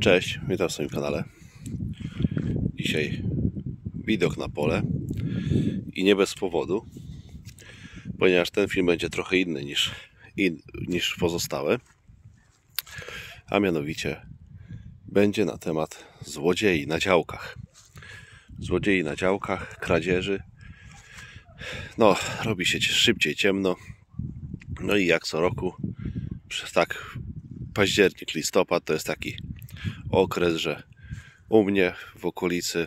Cześć, witam w swoim kanale. Dzisiaj widok na pole i nie bez powodu, ponieważ ten film będzie trochę inny niż pozostałe, a mianowicie będzie na temat złodziei na działkach. Złodziei na działkach, kradzieży. No, robi się szybciej ciemno. No i jak co roku, październik, listopad to jest taki okres, że u mnie w okolicy,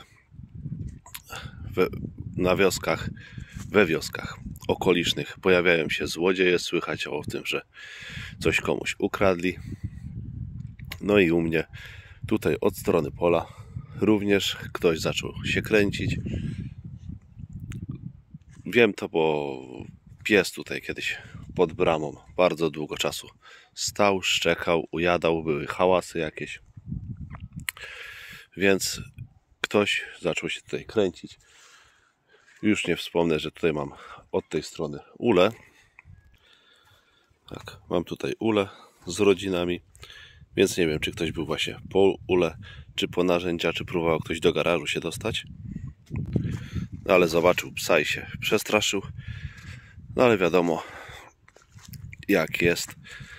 we wioskach okolicznych pojawiają się złodzieje, słychać o tym, że coś komuś ukradli. No i u mnie tutaj od strony pola również ktoś zaczął się kręcić. Wiem to, bo pies tutaj kiedyś pod bramą bardzo długo czasu stał, szczekał, ujadał, były hałasy jakieś. Więc ktoś zaczął się tutaj kręcić. Już nie wspomnę, że tutaj mam od tej strony ulę. Tak, mam tutaj ulę z rodzinami. Więc nie wiem, czy ktoś był właśnie po ulę, czy po narzędzia, czy próbował ktoś do garażu się dostać. No ale zobaczył psa i się przestraszył. No ale wiadomo, jak jest.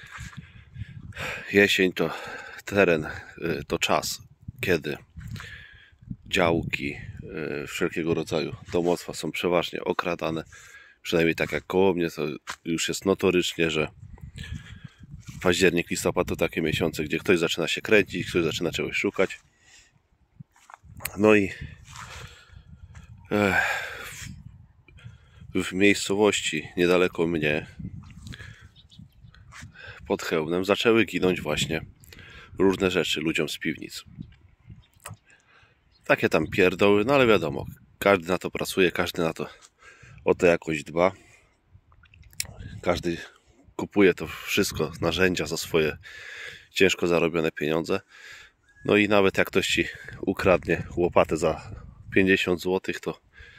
Jesień to teren, to czas, kiedy działki, wszelkiego rodzaju domostwa są przeważnie okradane. Przynajmniej tak jak koło mnie, to już jest notorycznie, że październik, listopad to takie miesiące, gdzie ktoś zaczyna się kręcić, ktoś zaczyna czegoś szukać. No i w miejscowości niedaleko mnie, pod Chełmnem, zaczęły ginąć właśnie różne rzeczy ludziom z piwnic. Takie tam pierdoły, no ale wiadomo, każdy na to pracuje, każdy o to jakoś dba. Każdy kupuje to wszystko, narzędzia za swoje ciężko zarobione pieniądze. No i nawet jak ktoś ci ukradnie łopatę za 50 zł, to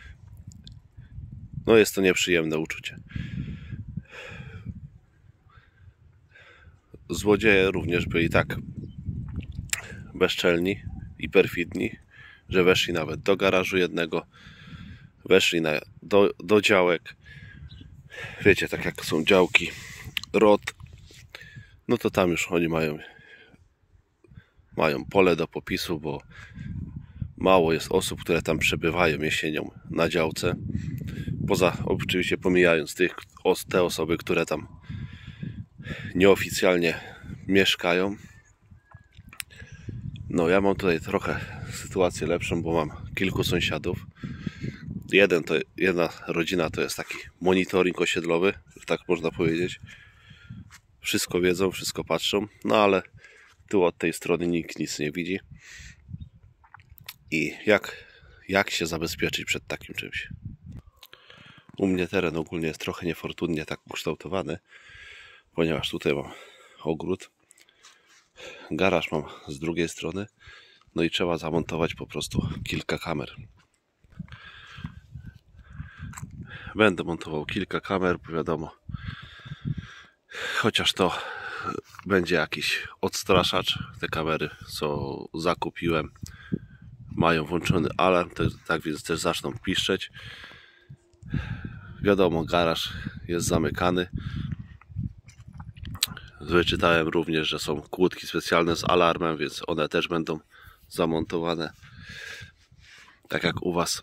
no jest to nieprzyjemne uczucie. Złodzieje również byli tak bezczelni i perfidni, że weszli nawet do garażu jednego, weszli do działek. Wiecie, tak jak są działki ROT, no to tam już oni mają pole do popisu, bo mało jest osób, które tam przebywają jesienią na działce. Oczywiście pomijając te osoby, które tam nieoficjalnie mieszkają. No ja mam tutaj trochę sytuację lepszą, bo mam kilku sąsiadów. Jedna rodzina to jest taki monitoring osiedlowy, tak można powiedzieć. Wszystko wiedzą, wszystko patrzą, no ale tu od tej strony nikt nic nie widzi. I jak się zabezpieczyć przed takim czymś? U mnie teren ogólnie jest trochę niefortunnie tak ukształtowany, ponieważ tutaj mam ogród, garaż mam z drugiej strony, no i trzeba zamontować po prostu kilka kamer. Będę montował kilka kamer, bo wiadomo, chociaż to będzie jakiś odstraszacz. Te kamery, co zakupiłem, mają włączony alarm, tak więc też zaczną piszczeć. Wiadomo, garaż jest zamykany. Wyczytałem również, że są kłódki specjalne z alarmem, więc one też będą zamontowane. Tak jak u Was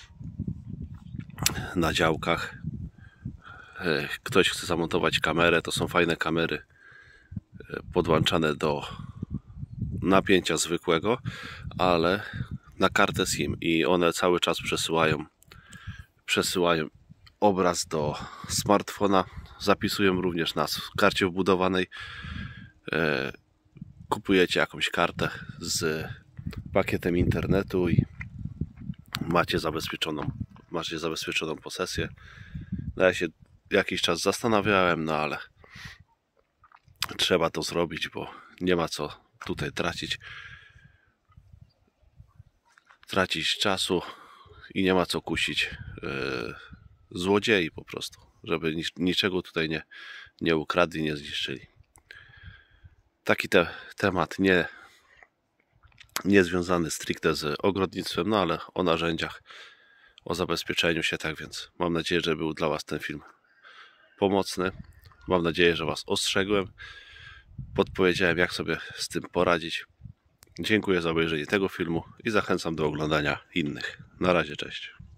na działkach. Ktoś chce zamontować kamerę, to są fajne kamery podłączane do napięcia zwykłego, ale na kartę SIM i one cały czas przesyłają obraz do smartfona, zapisują również na karcie wbudowanej. Kupujecie jakąś kartę z pakietem internetu i macie zabezpieczoną posesję. No ja się jakiś czas zastanawiałem, no ale trzeba to zrobić, bo nie ma co tutaj tracić czasu i nie ma co kusić złodziei po prostu, żeby niczego tutaj nie ukradli, nie zniszczyli. Taki temat nie związany stricte z ogrodnictwem, no ale o narzędziach, o zabezpieczeniu się, tak więc mam nadzieję, że był dla Was ten film pomocny. Mam nadzieję, że Was ostrzegłem, podpowiedziałem, jak sobie z tym poradzić. Dziękuję za obejrzenie tego filmu i zachęcam do oglądania innych. Na razie, cześć.